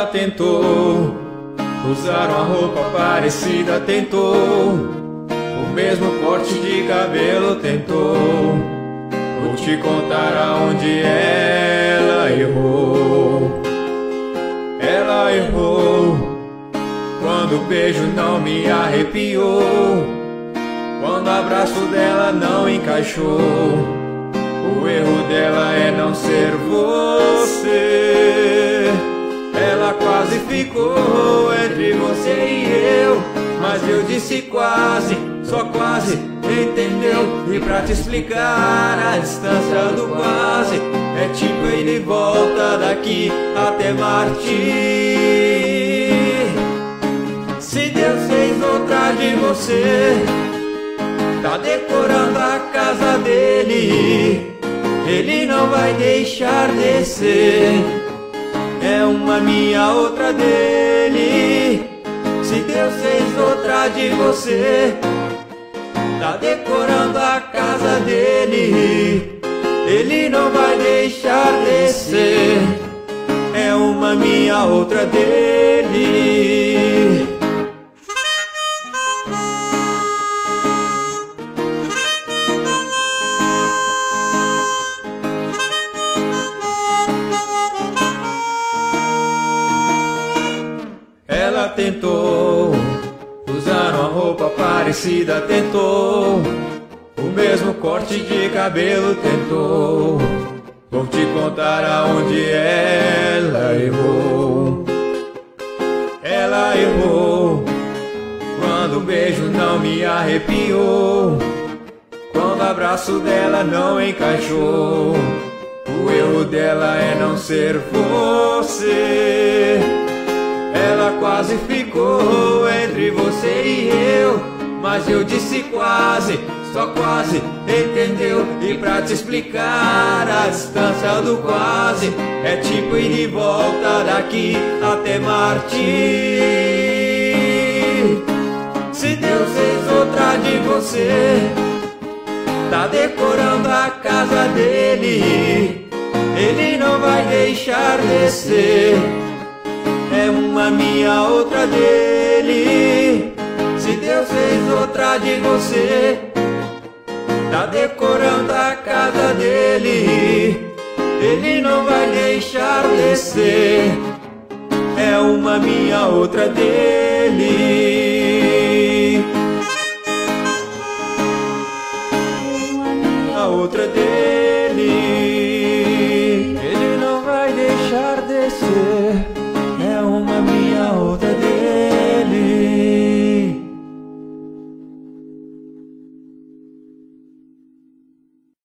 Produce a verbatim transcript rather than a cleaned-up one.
Ela tentou usar uma roupa parecida, tentou o mesmo corte de cabelo, tentou. Vou te contar aonde ela errou. Ela errou quando o beijo não me arrepiou, quando o abraço dela não encaixou. O erro dela é não ser você. Ela quase ficou entre você e eu, mas eu disse quase, só quase, entendeu? E pra te explicar a distância do quase, é tipo ir de volta daqui até Marte. Se Deus fez outra de você, tá decorando a casa dele, ele não vai deixar descer. É uma minha, outra dele. Se Deus fez outra de você, tá decorando a casa dele, ele não vai deixar descer. É uma minha, outra dele. Ela tentou usar uma roupa parecida, tentou o mesmo corte de cabelo, tentou. Vou te contar aonde ela errou. Ela errou quando o beijo não me arrepiou, quando o abraço dela não encaixou. O erro dela é não ser você. Ela quase ficou entre você e eu, mas eu disse quase, só quase, entendeu? E pra te explicar a distância do quase, é tipo ir de volta daqui até Marte. Se Deus fez outra de você, tá decorando a casa dele, ele não vai deixar descer. É uma minha, outra dele. Se Deus fez outra de você, tá decorando a casa dele, ele não vai deixar descer. É uma minha, outra dele. Uma minha, outra dele.